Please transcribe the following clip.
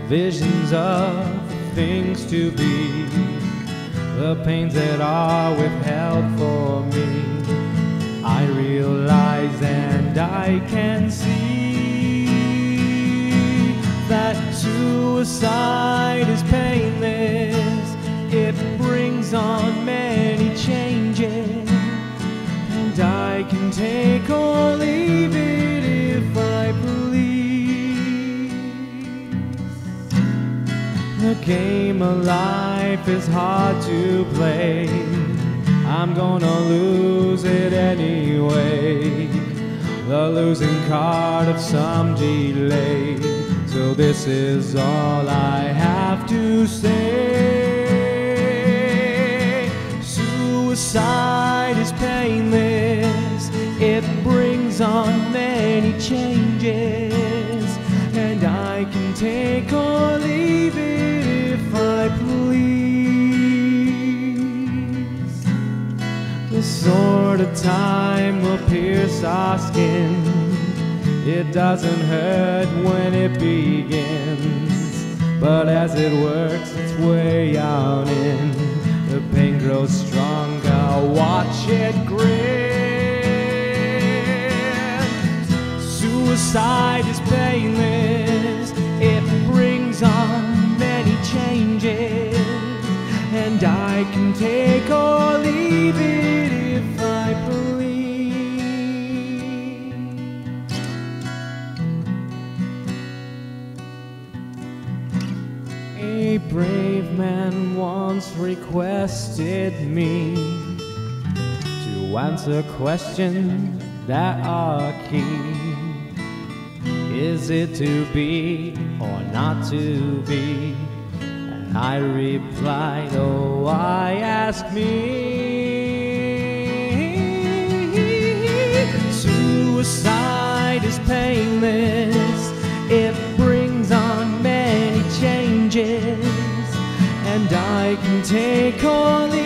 visions of things to be, the pains that are withheld for me. I realize and I can see that suicide is painless. It brings on many changes, and I can take or leave it if I please. The game of life is hard to play. I'm gonna lose it anyway, the losing card of some delay. So this is all I have to say. Suicide is painless. It brings on many changes, and I can take or leave it if I please. The sword of time will pierce our skin. It doesn't hurt when it begins, but as it works its way out in, the pain grows stronger. Watch it grin. Suicide is painless. It brings on many changes, and I can take or leave it if I please. A brave man once requested me to answer questions that are key. Is it to be or not to be? And I replied, oh, why ask me? Suicide is painless. It brings on many changes, and I can take or leave